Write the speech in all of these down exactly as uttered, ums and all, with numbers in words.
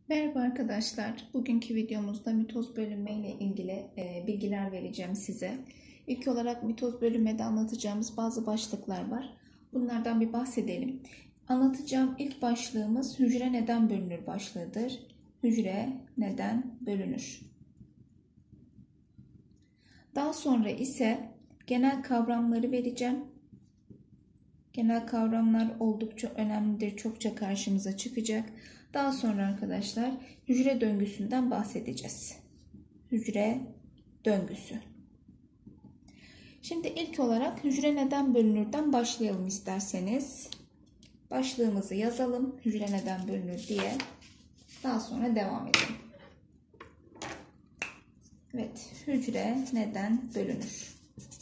Merhaba arkadaşlar. Bugünkü videomuzda mitoz bölünme ile ilgili e, bilgiler vereceğim size. İlk olarak mitoz bölünmede anlatacağımız bazı başlıklar var. Bunlardan bir bahsedelim. Anlatacağım ilk başlığımız hücre neden bölünür başlığıdır. Hücre neden bölünür? Daha sonra ise genel kavramları vereceğim. Genel kavramlar oldukça önemlidir. Çokça karşımıza çıkacak. Daha sonra arkadaşlar hücre döngüsünden bahsedeceğiz. Hücre döngüsü. Şimdi ilk olarak hücre neden bölünürden başlayalım isterseniz. Başlığımızı yazalım. Hücre neden bölünür diye. Daha sonra devam edelim. Evet, hücre neden bölünür?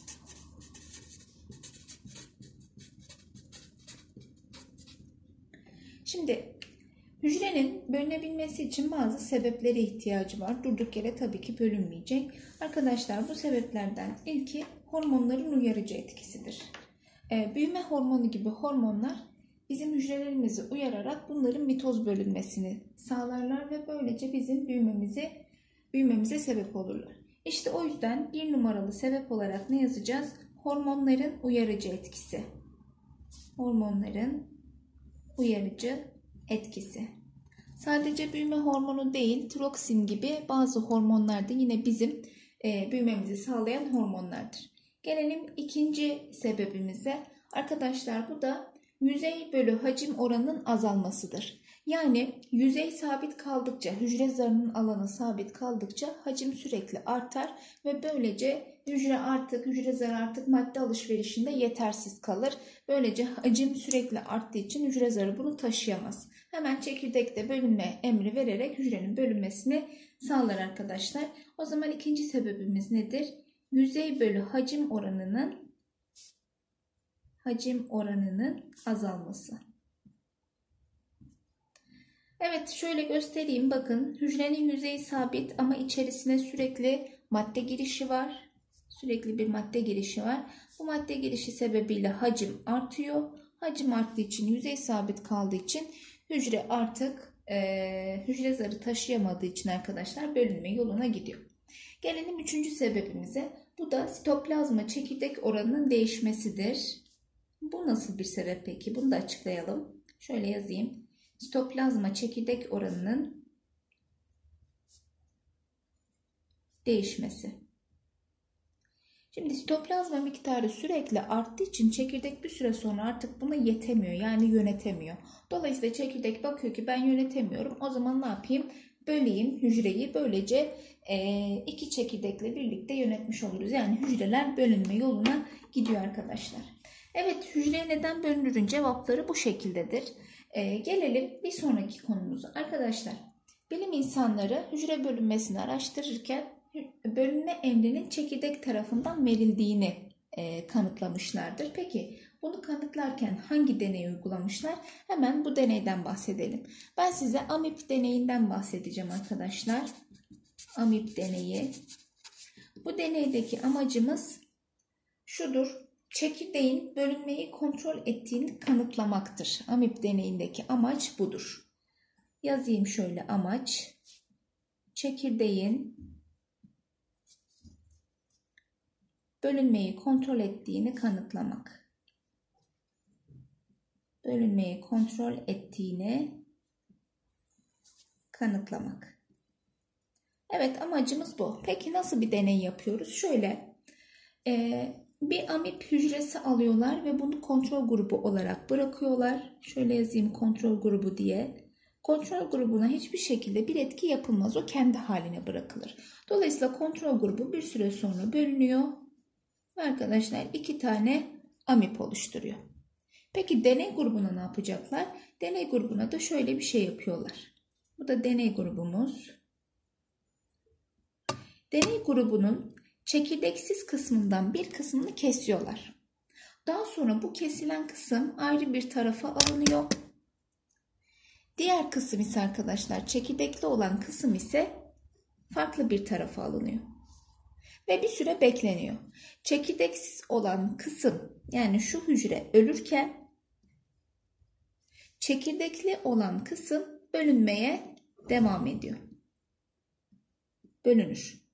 Şimdi hücrenin bölünebilmesi için bazı sebeplere ihtiyacı var. Durduk yere tabii ki bölünmeyecek. Arkadaşlar bu sebeplerden ilki hormonların uyarıcı etkisidir. Ee, büyüme hormonu gibi hormonlar bizim hücrelerimizi uyararak bunların mitoz bölünmesini sağlarlar ve böylece bizim büyümemizi büyümemize sebep olurlar. İşte o yüzden bir numaralı sebep olarak ne yazacağız? Hormonların uyarıcı etkisi. Hormonların uyarıcı etkisi. Sadece büyüme hormonu değil, tiroksin gibi bazı hormonlar da yine bizim e, büyümemizi sağlayan hormonlardır. Gelelim ikinci sebebimize. Arkadaşlar bu da yüzey bölü hacim oranının azalmasıdır. Yani yüzey sabit kaldıkça, hücre zarının alanı sabit kaldıkça hacim sürekli artar ve böylece hücre artık, hücre zarı artık madde alışverişinde yetersiz kalır. Böylece hacim sürekli arttığı için hücre zarı bunu taşıyamaz. Hemen çekirdekte bölünme emri vererek hücrenin bölünmesini sağlar arkadaşlar. O zaman ikinci sebebimiz nedir? Yüzey bölü hacim oranının hacim oranının azalması. Evet, şöyle göstereyim. Bakın, hücrenin yüzeyi sabit ama içerisine sürekli madde girişi var. Sürekli bir madde girişi var. Bu madde girişi sebebiyle hacim artıyor. Hacim arttığı için, yüzey sabit kaldığı için hücre artık e, hücre zarı taşıyamadığı için arkadaşlar bölünme yoluna gidiyor. Gelelim üçüncü sebebimize. Bu da sitoplazma çekirdek oranının değişmesidir. Bu nasıl bir sebep peki? Bunu da açıklayalım. Şöyle yazayım. Sitoplazma çekirdek oranının değişmesi. Şimdi sitoplazma miktarı sürekli arttığı için çekirdek bir süre sonra artık buna yetemiyor. Yani yönetemiyor. Dolayısıyla çekirdek bakıyor ki ben yönetemiyorum. O zaman ne yapayım? Böleyim hücreyi. Böylece iki çekirdekle birlikte yönetmiş oluruz. Yani hücreler bölünme yoluna gidiyor arkadaşlar. Evet, hücre neden bölünürün cevapları bu şekildedir. Ee, gelelim bir sonraki konumuza. Arkadaşlar, bilim insanları hücre bölünmesini araştırırken bölünme emrinin çekirdek tarafından verildiğini e, kanıtlamışlardır. Peki bunu kanıtlarken hangi deneyi uygulamışlar? Hemen bu deneyden bahsedelim. Ben size amip deneyinden bahsedeceğim arkadaşlar. Amip deneyi. Bu deneydeki amacımız şudur. Çekirdeğin bölünmeyi kontrol ettiğini kanıtlamaktır. Amip deneyindeki amaç budur. Yazayım şöyle amaç. Çekirdeğin bölünmeyi kontrol ettiğini kanıtlamak. Bölünmeyi kontrol ettiğini kanıtlamak. Evet, amacımız bu. Peki nasıl bir deney yapıyoruz? Şöyle e, bir amip hücresi alıyorlar ve bunu kontrol grubu olarak bırakıyorlar. Şöyle yazayım kontrol grubu diye. Kontrol grubuna hiçbir şekilde bir etki yapılmaz. O kendi haline bırakılır. Dolayısıyla kontrol grubu bir süre sonra bölünüyor. Ve arkadaşlar iki tane amip oluşturuyor. Peki deney grubuna ne yapacaklar? Deney grubuna da şöyle bir şey yapıyorlar. Bu da deney grubumuz. Deney grubunun çekirdeksiz kısmından bir kısmını kesiyorlar. Daha sonra bu kesilen kısım ayrı bir tarafa alınıyor. Diğer kısım ise arkadaşlar çekirdekli olan kısım ise farklı bir tarafa alınıyor. Ve bir süre bekleniyor. Çekirdeksiz olan kısım yani şu hücre ölürken çekirdekli olan kısım bölünmeye devam ediyor. Bölünür.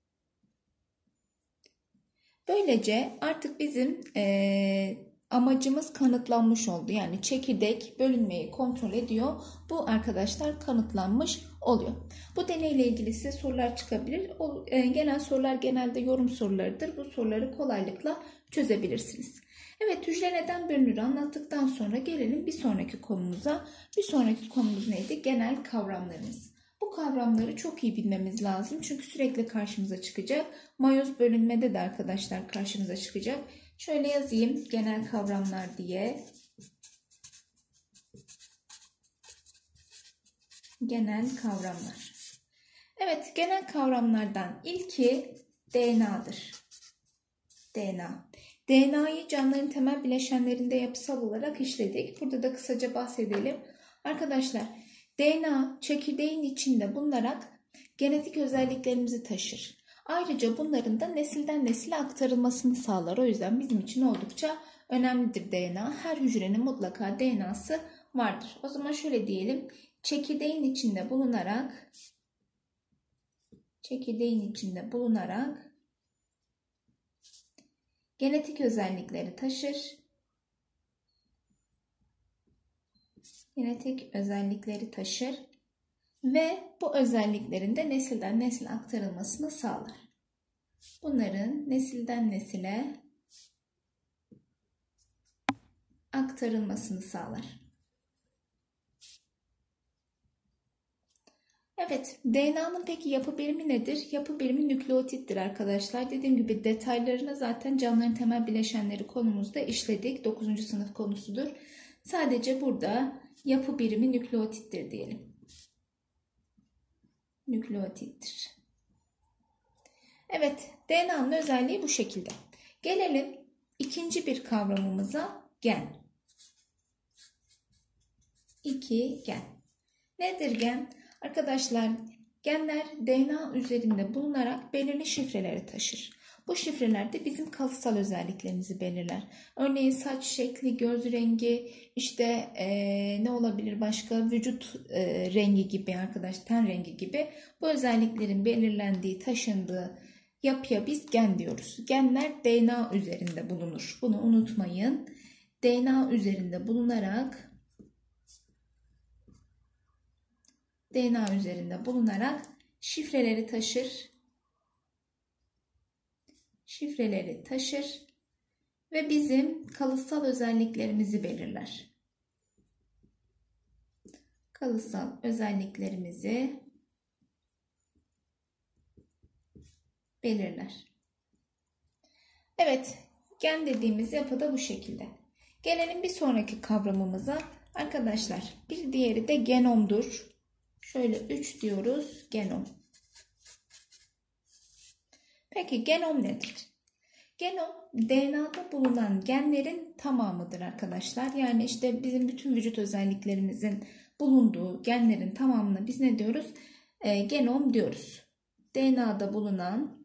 Böylece artık bizim e, amacımız kanıtlanmış oldu. Yani çekirdek bölünmeyi kontrol ediyor. Bu arkadaşlar kanıtlanmış oluyor. Bu deneyle ilgili size sorular çıkabilir. O, e, genel sorular genelde yorum sorularıdır. Bu soruları kolaylıkla çözebilirsiniz. Evet, hücre neden bölünür anlattıktan sonra gelelim bir sonraki konumuza. Bir sonraki konumuz neydi? Genel kavramlarımız. Bu kavramları çok iyi bilmemiz lazım. Çünkü sürekli karşımıza çıkacak. Mayoz bölünmede de arkadaşlar karşımıza çıkacak. Şöyle yazayım genel kavramlar diye. Genel kavramlar. Evet, genel kavramlardan ilki D N A'dır. D N A. D N A'yı canlıların temel bileşenlerinde yapısal olarak işledik. Burada da kısaca bahsedelim. Arkadaşlar, D N A çekirdeğin içinde bulunarak genetik özelliklerimizi taşır. Ayrıca bunların da nesilden nesile aktarılmasını sağlar. O yüzden bizim için oldukça önemlidir D N A. Her hücrenin mutlaka D N A'sı vardır. O zaman şöyle diyelim. Çekirdeğin içinde bulunarak çekirdeğin içinde bulunarak genetik özellikleri taşır. Genetik özellikleri taşır ve bu özelliklerin de nesilden nesile aktarılmasını sağlar. Bunların nesilden nesile aktarılmasını sağlar. Evet, D N A'nın peki yapı birimi nedir? Yapı birimi nükleotittir arkadaşlar. Dediğim gibi detaylarını zaten canlıların temel bileşenleri konumuzda işledik. dokuzuncu sınıf konusudur. Sadece burada yapı birimi nükleotittir diyelim. Nükleotittir. Evet, D N A'nın özelliği bu şekilde. Gelelim ikinci bir kavramımıza, gen. İki, gen. Nedir gen? Arkadaşlar, genler D N A üzerinde bulunarak belirli şifreleri taşır. Bu şifreler de bizim kalıtsal özelliklerimizi belirler. Örneğin saç şekli, göz rengi, işte ee, ne olabilir başka, vücut e, rengi gibi arkadaş, ten rengi gibi bu özelliklerin belirlendiği, taşındığı yapıya biz gen diyoruz. Genler D N A üzerinde bulunur. Bunu unutmayın. D N A üzerinde bulunarak D N A üzerinde bulunarak şifreleri taşır. Şifreleri taşır ve bizim kalıtsal özelliklerimizi belirler. Kalıtsal özelliklerimizi belirler. Evet, gen dediğimiz yapı da bu şekilde. Gelelim bir sonraki kavramımıza. Arkadaşlar, bir diğeri de genomdur. Şöyle üç diyoruz, genom. Peki genom nedir? Genom D N A'da bulunan genlerin tamamıdır arkadaşlar. Yani işte bizim bütün vücut özelliklerimizin bulunduğu genlerin tamamına biz ne diyoruz? E, genom diyoruz. D N A'da bulunan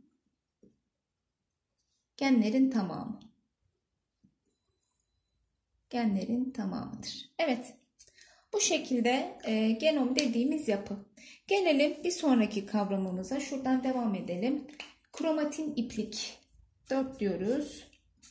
genlerin tamamı. Genlerin tamamıdır. Evet. Bu şekilde e, genom dediğimiz yapı. Gelelim bir sonraki kavramımıza. Şuradan devam edelim. Kromatin iplik. dört diyoruz.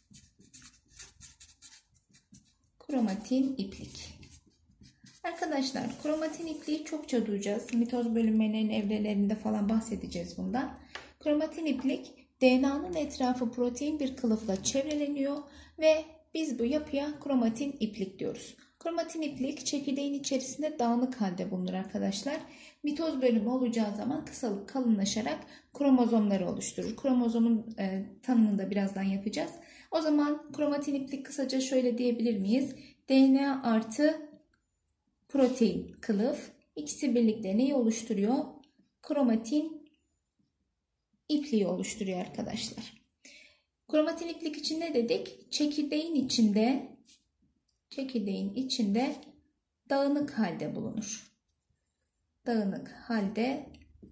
Kromatin iplik. Arkadaşlar, kromatin ipliği çokça duyacağız. Mitoz bölünmelerinin evrelerinde falan bahsedeceğiz bundan. Kromatin iplik D N A'nın etrafı protein bir kılıfla çevreleniyor ve biz bu yapıya kromatin iplik diyoruz. Kromatin iplik çekirdeğin içerisinde dağınık halde bulunur arkadaşlar. Mitoz bölümü olacağı zaman kısalıp kalınlaşarak kromozomları oluşturur. Kromozomun e, tanımını da birazdan yapacağız. O zaman kromatin iplik kısaca şöyle diyebilir miyiz? D N A artı protein kılıf. İkisi birlikte neyi oluşturuyor? Kromatin ipliği oluşturuyor arkadaşlar. Kromatin iplik için ne dedik? Çekirdeğin içinde çekirdeğin içinde dağınık halde bulunur. Dağınık halde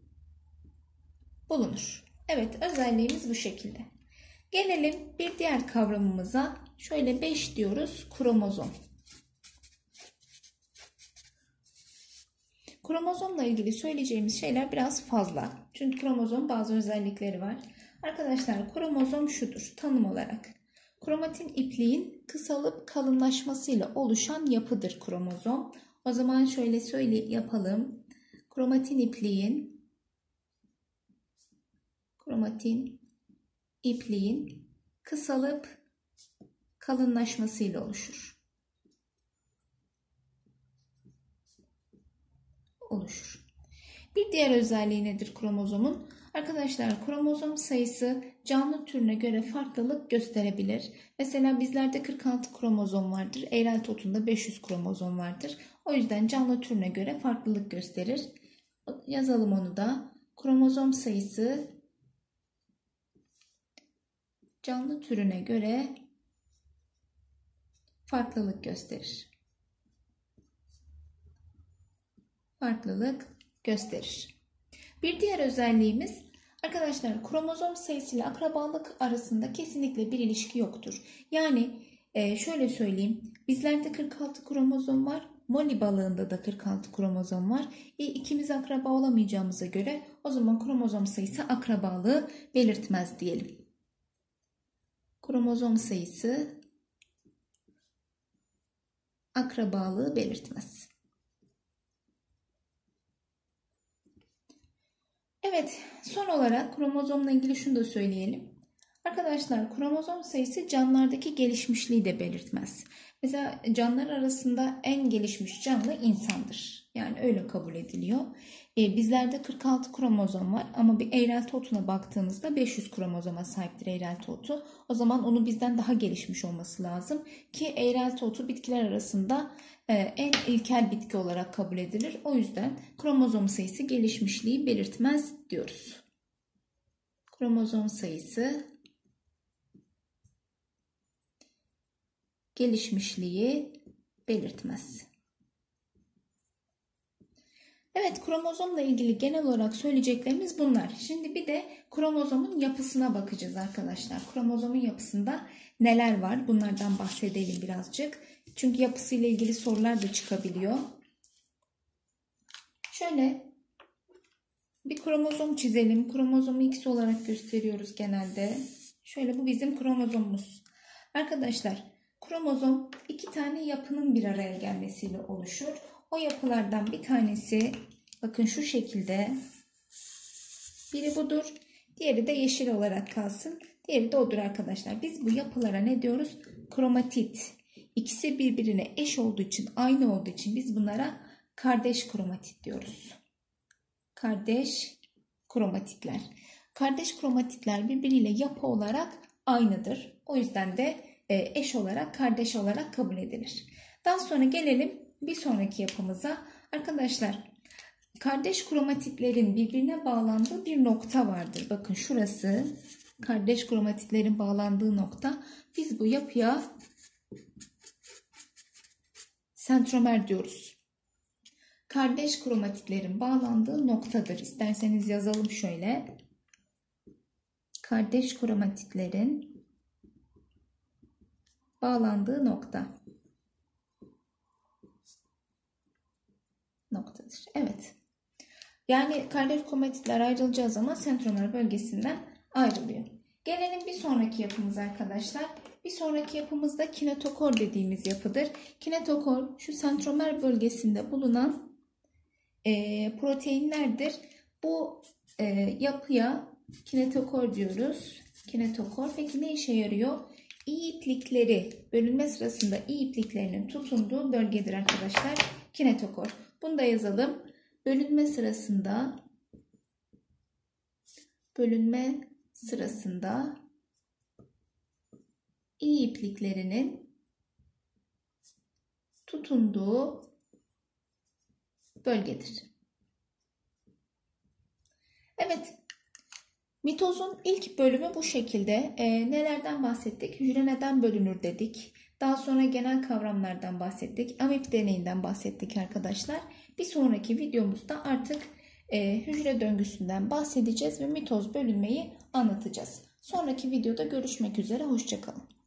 bulunur. Evet, özelliğimiz bu şekilde. Gelelim bir diğer kavramımıza. Şöyle beş diyoruz, kromozom. Kromozomla ilgili söyleyeceğimiz şeyler biraz fazla. Çünkü kromozom bazı özellikleri var. Arkadaşlar kromozom şudur tanım olarak. Kromatin ipliğin kısalıp kalınlaşmasıyla oluşan yapıdır kromozom. O zaman şöyle söyle yapalım. Kromatin ipliğin kromatin ipliğin kısalıp kalınlaşmasıyla oluşur. Oluşur. Bir diğer özelliği nedir kromozomun? Arkadaşlar kromozom sayısı canlı türüne göre farklılık gösterebilir. Mesela bizlerde kırk altı kromozom vardır. Eğrel totunda beş yüz kromozom vardır. O yüzden canlı türüne göre farklılık gösterir. Yazalım onu da. Kromozom sayısı canlı türüne göre farklılık gösterir. Farklılık gösterir. Bir diğer özelliğimiz arkadaşlar kromozom sayısı ile akrabalık arasında kesinlikle bir ilişki yoktur. Yani e, şöyle söyleyeyim. Bizlerde kırk altı kromozom var. Moli balığında da kırk altı kromozom var. E, ikimiz akraba olamayacağımıza göre o zaman kromozom sayısı akrabalığı belirtmez diyelim. Kromozom sayısı akrabalığı belirtmez. Evet, son olarak kromozomla ilgili şunu da söyleyelim. Arkadaşlar kromozom sayısı canlılardaki gelişmişliği de belirtmez. Mesela canlılar arasında en gelişmiş canlı insandır. Yani öyle kabul ediliyor. Ee, bizlerde kırk altı kromozom var ama bir eğrel totuna baktığımızda beş yüz kromozoma sahiptir eğrel totu. O zaman onun bizden daha gelişmiş olması lazım ki eğrel totu bitkiler arasında e, en ilkel bitki olarak kabul edilir. O yüzden kromozom sayısı gelişmişliği belirtmez diyoruz. Kromozom sayısı gelişmişliği belirtmez. Evet, kromozomla ilgili genel olarak söyleyeceklerimiz bunlar. Şimdi bir de kromozomun yapısına bakacağız arkadaşlar. Kromozomun yapısında neler var? Bunlardan bahsedelim birazcık. Çünkü yapısıyla ilgili sorular da çıkabiliyor. Şöyle bir kromozom çizelim. Kromozomu X olarak gösteriyoruz genelde. Şöyle bu bizim kromozomumuz. Arkadaşlar kromozom iki tane yapının bir araya gelmesiyle oluşur. O yapılardan bir tanesi bakın şu şekilde. Biri budur. Diğeri de yeşil olarak kalsın. Diğeri de odur arkadaşlar. Biz bu yapılara ne diyoruz? Kromatit. İkisi birbirine eş olduğu için, aynı olduğu için biz bunlara kardeş kromatit diyoruz. Kardeş kromatitler. Kardeş kromatitler birbiriyle yapı olarak aynıdır. O yüzden de eş olarak, kardeş olarak kabul edilir. Daha sonra gelelim bir sonraki yapımıza. Arkadaşlar kardeş kromatitlerin birbirine bağlandığı bir nokta vardır. Bakın şurası kardeş kromatitlerin bağlandığı nokta. Biz bu yapıya sentromer diyoruz. Kardeş kromatitlerin bağlandığı noktadır. İsterseniz yazalım şöyle. Kardeş kromatitlerin bağlandığı nokta. Noktadır. Evet. Yani kardeş kromatitler ayrılacağı zaman sentromer bölgesinden ayrılıyor. Gelelim bir sonraki yapımıza arkadaşlar. Bir sonraki yapımızda kinetokor dediğimiz yapıdır. Kinetokor şu sentromer bölgesinde bulunan e, proteinlerdir. Bu e, yapıya kinetokor diyoruz. Kinetokor. Peki ne işe yarıyor? İyi iplikleri, bölünme sırasında iyi ipliklerinin tutunduğu bölgedir arkadaşlar. Kinetokor. Bunu da yazalım. Bölünme sırasında bölünme sırasında iyi ipliklerinin tutunduğu bölgedir. Evet. Mitozun ilk bölümü bu şekilde. E, nelerden bahsettik? Hücre neden bölünür dedik. Daha sonra genel kavramlardan bahsettik. Amip deneyinden bahsettik arkadaşlar. Bir sonraki videomuzda artık e, hücre döngüsünden bahsedeceğiz ve mitoz bölünmeyi anlatacağız. Sonraki videoda görüşmek üzere. Hoşça kalın.